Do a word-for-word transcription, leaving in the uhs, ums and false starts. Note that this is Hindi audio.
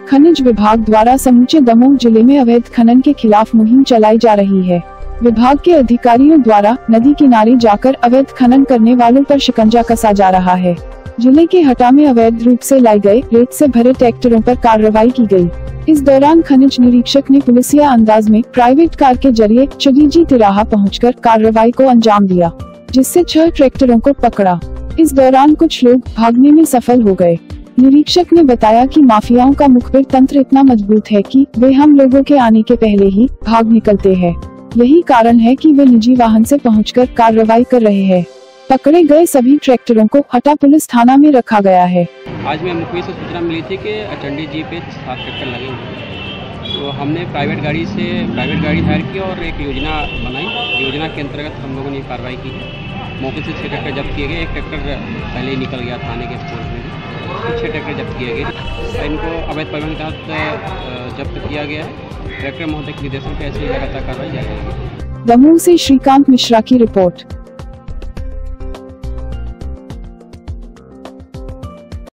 खनिज विभाग द्वारा समूचे दमोह जिले में अवैध खनन के खिलाफ मुहिम चलाई जा रही है। विभाग के अधिकारियों द्वारा नदी किनारे जाकर अवैध खनन करने वालों पर शिकंजा कसा जा रहा है। जिले के हटा में अवैध रूप से लाए गए रेत से भरे ट्रैक्टरों पर कार्रवाई की गई। इस दौरान खनिज निरीक्षक ने पुलिसिया अंदाज में प्राइवेट कार के जरिए चुडीजी तिराहा पहुंचकर कार्रवाई को अंजाम दिया, जिससे छह ट्रैक्टरों को पकड़ा। इस दौरान कुछ लोग भागने में सफल हो गए। निरीक्षक ने बताया कि माफियाओं का मुखबिर तंत्र इतना मजबूत है कि वे हम लोगों के आने के पहले ही भाग निकलते हैं। यही कारण है कि वे निजी वाहन से पहुंचकर कार्रवाई कर रहे हैं। पकड़े गए सभी ट्रैक्टरों को हटा पुलिस थाना में रखा गया है। आज में मुखबिर से सूचना मिली थी कि चंडी जी पे सात ट्रैक्टर लगे हुए, तो हमने प्राइवेट गाड़ी से प्राइवेट गाड़ी हायर की और एक योजना बनाई। योजना के अंतर्गत हम लोगों ने कार्रवाई की है। मौके से छः ट्रैक्टर जब्त किए गए। एक ट्रैक्टर पहले ही निकल गया थाने के स्पोर्ट में, छः ट्रैक्टर जब्त किए गए। इनको अवैध परिवहन के तहत जब्त किया गया है। ट्रैक्टर महोदय के निर्देशन पर ऐसे ही लगातार कार्रवाई जारी रहेगी। दमोह से श्रीकांत मिश्रा की रिपोर्ट।